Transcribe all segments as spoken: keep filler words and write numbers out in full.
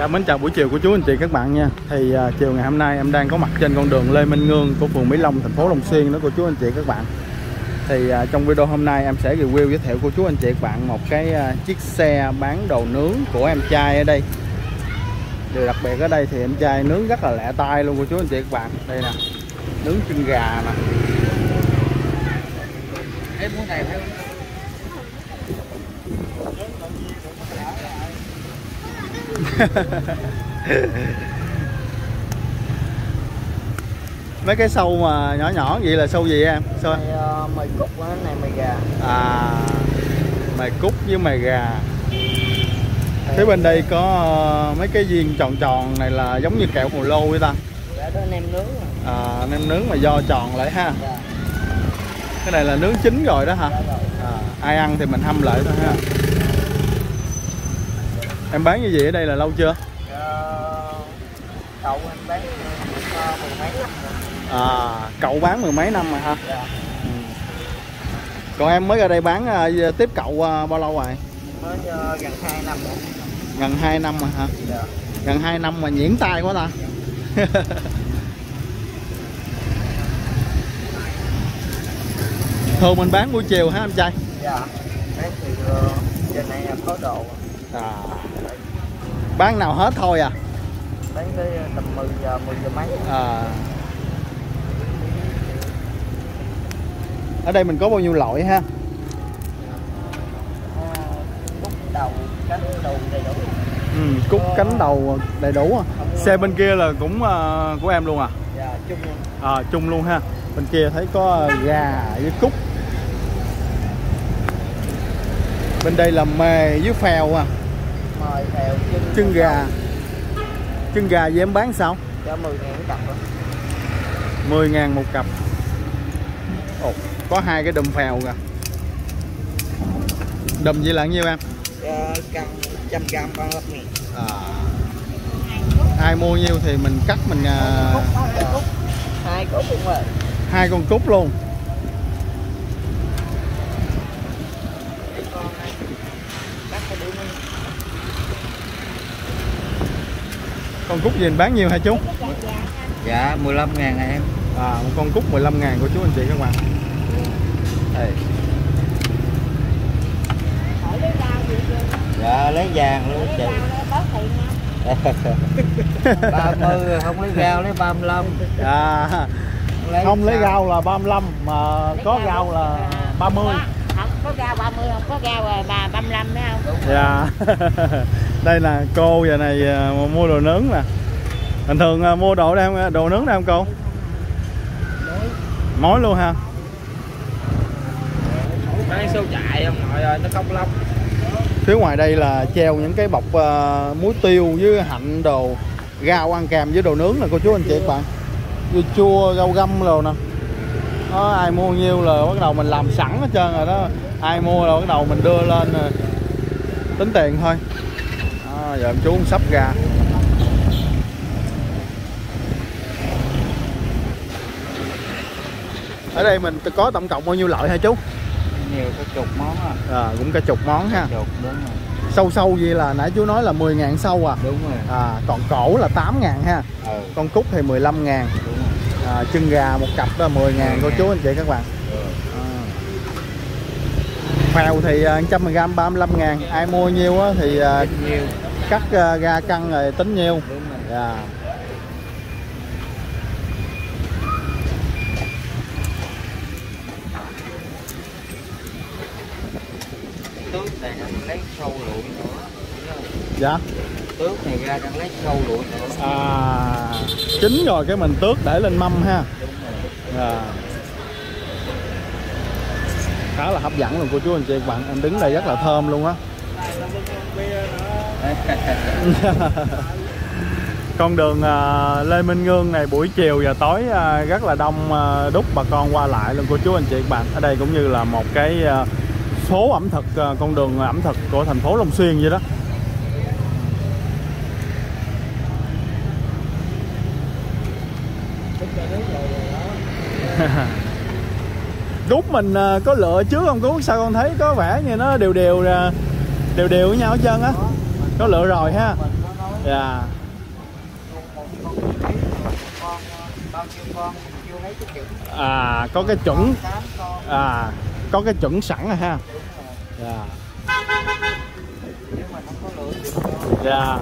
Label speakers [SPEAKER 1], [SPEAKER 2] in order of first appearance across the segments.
[SPEAKER 1] Dạ, mến chào buổi chiều của chú anh chị các bạn nha. Thì uh, chiều ngày hôm nay em đang có mặt trên con đường Lê Minh Ngương của phường Mỹ Long, thành phố Long Xuyên đó cô chú anh chị các bạn. Thì uh, trong video hôm nay em sẽ review giới thiệu cô chú anh chị các bạn một cái uh, chiếc xe bán đồ nướng của em trai ở đây. Điều đặc biệt ở đây thì em trai nướng rất là lẹ tay luôn cô chú anh chị các bạn. Đây nè, nướng chân gà nè.
[SPEAKER 2] Em muốn này phải
[SPEAKER 1] mấy cái sâu mà nhỏ nhỏ vậy là sâu gì em? Sâu
[SPEAKER 2] này, uh, mày cút á, này mày gà.
[SPEAKER 1] À, mày cút với mày gà. Phía bên đây có uh, mấy cái viên tròn tròn này là giống như kẹo hồ lô vậy ta.
[SPEAKER 2] Dạ, đó nem nướng.
[SPEAKER 1] À, nem nướng mà do tròn lại ha.
[SPEAKER 2] Dạ.
[SPEAKER 1] Cái này là nướng chín rồi đó hả? À, ai ăn thì mình hâm lại thôi ha. Em bán như gì ở đây là lâu chưa?
[SPEAKER 2] Cậu anh bán uh, mười mấy năm rồi.
[SPEAKER 1] À, cậu bán mười mấy năm rồi hả?
[SPEAKER 2] Dạ.
[SPEAKER 1] Ừ. Còn em mới ra đây bán uh, tiếp cậu uh, bao lâu rồi?
[SPEAKER 2] Mới uh, gần hai năm rồi.
[SPEAKER 1] Gần hai năm rồi hả?
[SPEAKER 2] Dạ.
[SPEAKER 1] Gần hai năm mà nhuyễn tay quá ta. Thường mình bán buổi chiều hả anh trai?
[SPEAKER 2] Dạ. Bán thì uh, trên này có đồ.
[SPEAKER 1] À. Bán nào hết thôi à?
[SPEAKER 2] Bán tới tầm mười giờ, mười giờ mấy.
[SPEAKER 1] À. Ở đây mình có bao nhiêu loại ha?
[SPEAKER 2] À, cút đầu, cánh đầu đầy đủ.
[SPEAKER 1] Ừ, cút cánh đầu đầy đủ à. Xe bên kia là cũng uh, của em luôn à?
[SPEAKER 2] Dạ, chung luôn.
[SPEAKER 1] À, chung luôn ha. Bên kia thấy có gà với cút. Bên đây là mề với phèo à.
[SPEAKER 2] Mời phèo chân,
[SPEAKER 1] chân gà. Chân gà với em bán sao?
[SPEAKER 2] cho mười ngàn một cặp rồi.
[SPEAKER 1] mười ngàn một cặp. Ồ, có hai cái đùm phèo kìa. Đùm vậy là bao nhiêu em?
[SPEAKER 2] Ờ, cân một trăm gram ba mươi lăm ngàn.
[SPEAKER 1] À. Ai mua nhiêu thì mình cắt mình uh...
[SPEAKER 2] Hai cút cũng rồi.
[SPEAKER 1] Hai con cút luôn. Con cút gì mình bán nhiêu hả chú?
[SPEAKER 2] Dạ mười lăm ngàn em.
[SPEAKER 1] À, một con cút mười lăm ngàn của chú anh chị các bạn. Đây.
[SPEAKER 2] Dạ lấy vàng luôn chị. ba mươi không lấy rau lấy ba mươi lăm.
[SPEAKER 1] À, lấy không lấy rau là ba mươi lăm mà có rau là ba mươi.
[SPEAKER 3] Không có rau ba mươi, không có rau là bà ba mươi lăm phải không?
[SPEAKER 1] Dạ. Đây là cô giờ này mua đồ nướng nè. Bình thường mua đồ đây đồ nướng đây không cô? Mối luôn ha.
[SPEAKER 2] Bán sâu chạy không nội ơi, nó không lông.
[SPEAKER 1] Phía ngoài đây là treo những cái bọc uh, muối tiêu với hạnh đồ, rau ăn kèm với đồ nướng nè cô chú anh chị các bạn. Dưa chua, rau găm rồi nè. Đó, ai mua nhiêu là bắt đầu mình làm sẵn hết trơn rồi đó. Ai mua là bắt đầu mình đưa lên tính tiền thôi. Đó, giờ em chú sắp ra. Ở đây mình có tổng cộng bao nhiêu loại hả chú?
[SPEAKER 2] Nhiều có chục món à.
[SPEAKER 1] À, cũng cả chục món ha.
[SPEAKER 2] Chục, đúng rồi.
[SPEAKER 1] Sâu sâu gì là nãy chú nói là mười ngàn sâu à?
[SPEAKER 2] Đúng rồi.
[SPEAKER 1] À, còn cổ là tám ngàn ha.
[SPEAKER 2] Ừ.
[SPEAKER 1] Con cút thì mười lăm ngàn.
[SPEAKER 2] Đúng rồi.
[SPEAKER 1] À, chân gà một cặp là mười ngàn cô chú anh chị các bạn.
[SPEAKER 2] Ừ.
[SPEAKER 1] À. Phèo thì một trăm gram ba mươi lăm ngàn. Ai mua nhiêu á thì uh,
[SPEAKER 2] nhiều.
[SPEAKER 1] cắt uh, ra cân rồi tính nhiêu.
[SPEAKER 2] Đúng rồi.
[SPEAKER 1] Yeah.
[SPEAKER 2] Tước này đang lấy sâu lụi nữa.
[SPEAKER 1] Dạ.
[SPEAKER 2] Tước này ra đang lấy sâu lụi nữa.
[SPEAKER 1] À, chín rồi cái mình tước để lên mâm ha.
[SPEAKER 2] Đúng rồi.
[SPEAKER 1] À. Khá là hấp dẫn luôn cô chú anh chị các bạn. Em đứng đây rất là thơm luôn á. Con đường uh, Lê Minh Ngương này buổi chiều và tối uh, rất là đông uh, đúc bà con qua lại luôn cô chú anh chị các bạn. Ở đây cũng như là một cái uh, phố ẩm thực, uh, con đường ẩm thực của thành phố Long Xuyên vậy đó. Đúc mình uh, có lựa trước không Cú? Sao con thấy có vẻ như nó đều đều đều đều với nhau hết trơn á. Có lựa rồi ha.
[SPEAKER 2] Mình có nói
[SPEAKER 1] Dạ.
[SPEAKER 2] Một con lấy một con bao nhiêu con mình chưa lấy cái chuẩn.
[SPEAKER 1] À, có cái chuẩn.
[SPEAKER 2] tám con.
[SPEAKER 1] À, có cái chuẩn sẵn rồi ha.
[SPEAKER 2] Đúng rồi.
[SPEAKER 1] Dạ.
[SPEAKER 2] Nếu mà không có lựa được con.
[SPEAKER 1] Dạ.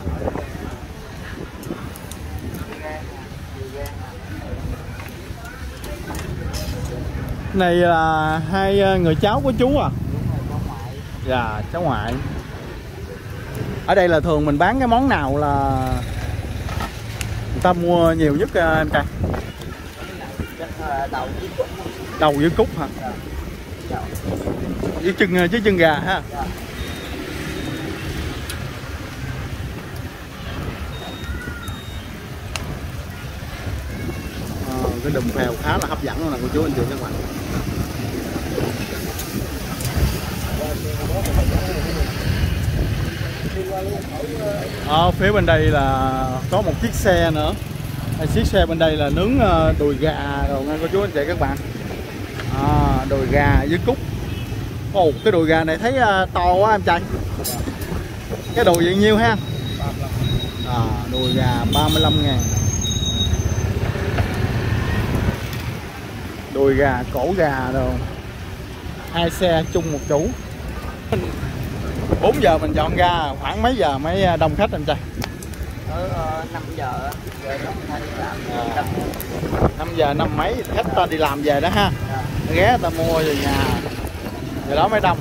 [SPEAKER 1] Này là hai người cháu của chú à?
[SPEAKER 2] Đúng rồi, con ngoại.
[SPEAKER 1] Dạ, cháu ngoại. Ở đây là thường mình bán cái món nào là người ta mua nhiều nhất em trai?
[SPEAKER 2] Đầu với cúc.
[SPEAKER 1] Đầu với cúc hả?
[SPEAKER 2] Dạ.
[SPEAKER 1] Với chân với chân gà ha.
[SPEAKER 2] Dạ.
[SPEAKER 1] À, cái đùm phèo khá là hấp dẫn luôn nè cô chú anh chị các bạn. Ở phía bên đây là có một chiếc xe nữa. Chiếc xe bên đây là nướng đùi gà rồi nha cô chú anh chị các bạn. À, đùi gà với cúc. Ồ, cái đùi gà này thấy to quá em trai. Cái đùi vậy nhiêu ha? À, đùi gà ba mươi lăm ngàn. Đùi gà, cổ gà rồi. Hai xe chung một chủ. Bốn giờ mình dọn ra, khoảng mấy giờ mới đông khách em trai?
[SPEAKER 2] Ở uh, năm giờ giờ đó người ta đi làm.
[SPEAKER 1] À, năm giờ năm mấy khách ta đi làm về đó ha.
[SPEAKER 2] À.
[SPEAKER 1] Ghé ta mua về nhà. Rồi đó mới đông.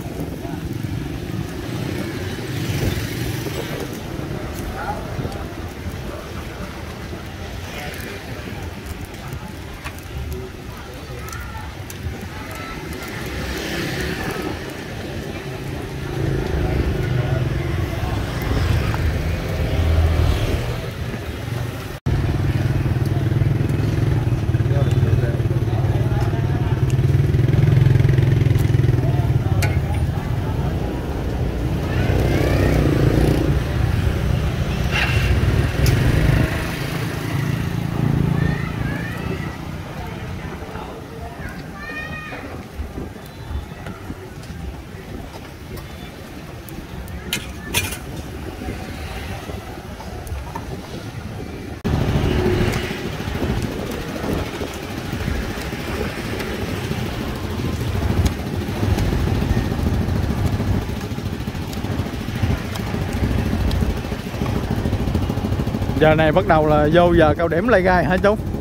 [SPEAKER 1] Giờ này bắt đầu là vô giờ cao điểm lay gai hả chú?